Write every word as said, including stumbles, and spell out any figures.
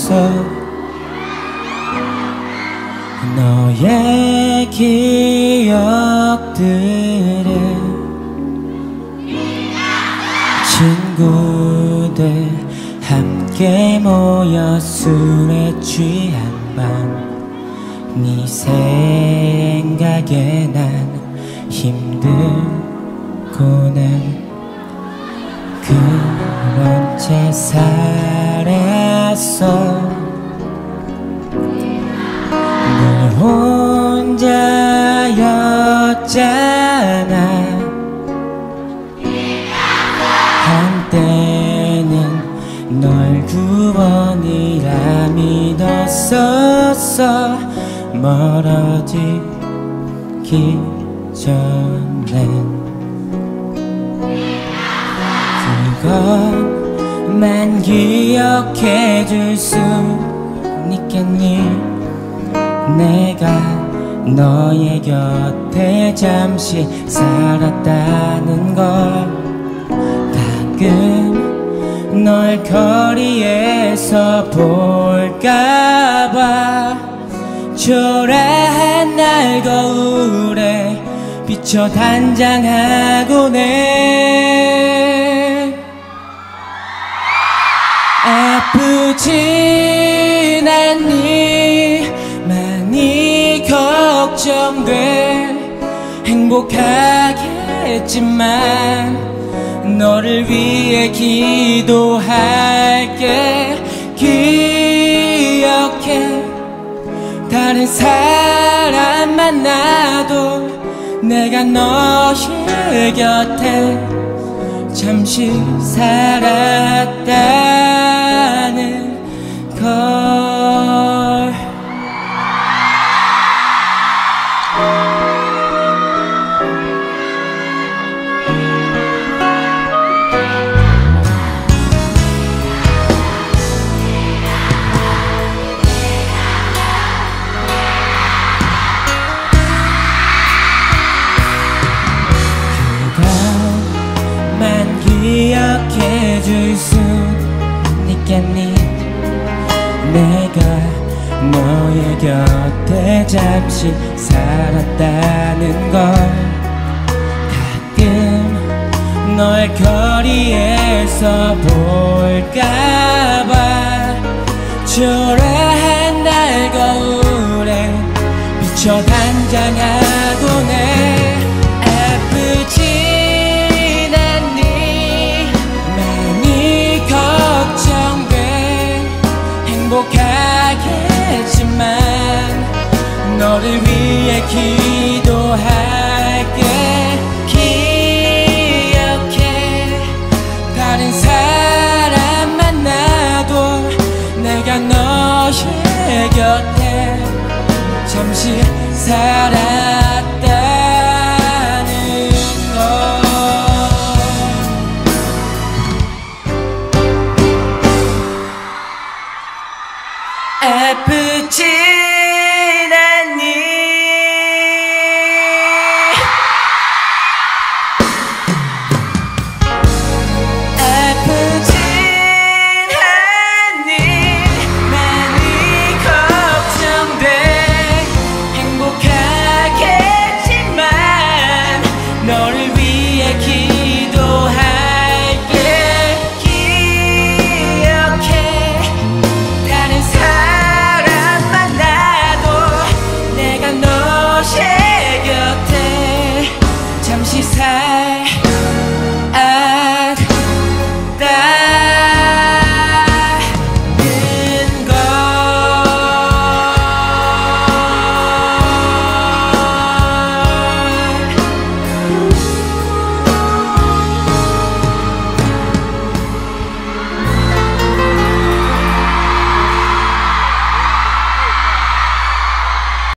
너의 기억들을 친구들 함께 모여 술에 취한 밤 네 생각에 난 힘들고는 그런 채 살았어. 늘 혼자였잖아. 한때는 널 구원이라 믿었었어. 멀어지기 전엔 그것만 기억해줄 수 있겠니? 내가 너의 곁에 잠시 살았다는 걸. 가끔 널 거리에서 볼까봐 초라한 날 거울에 비춰 단장하곤 해. 아프진 않니? 많이 걱정돼. 행복하겠지만 너를 위해 기도할게. 기억해, 다른 사람 만나도 내가 너의 곁에 잠시 살았다는 걸. 기억해줄 수 있겠니? 내가 너의 곁에 잠시 살았다는 걸. 가끔 널 거리에서 볼까봐 초라한 날 거울에 비춰 단장하곤 해. 아프지 행복하겠지만 너를 위해 기도할게. 기억해, 다른 사람 만나도 내가 너의 곁에 잠시 살았다는 걸. 아프지